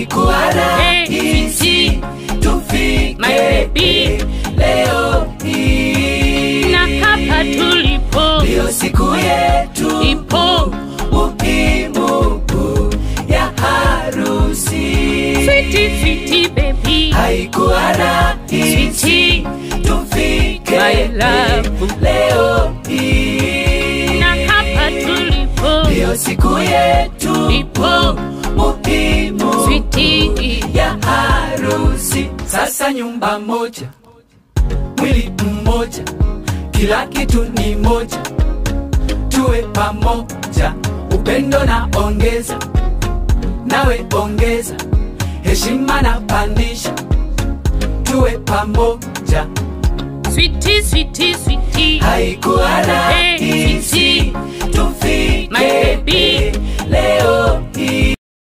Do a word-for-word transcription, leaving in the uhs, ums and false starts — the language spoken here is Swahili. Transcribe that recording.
haikuwa rahisi tufike my baby leo hii, na hapa tulipo ndio siku yetu ipo muhimu ya harusi. Sweetie, sweetie baby, haikuwa rahisi tufike my love leo hii, na hapa tulipo ndio siku yetu ipo muhimu sweetie ya harusi. Sasa nyumba moja, mwili mmoja, kila kitu ni moja, tuwe pamoja, upendo na ongeza, nawe ongeza, heshima na pandisha, tuwe pamoja. Sweetie, sweetie, sweetie, haikuwa rahisi tufike my baby leo hii,